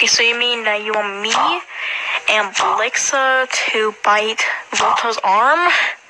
Okay, so you mean that you want me and Blixa to bite Volta's arm?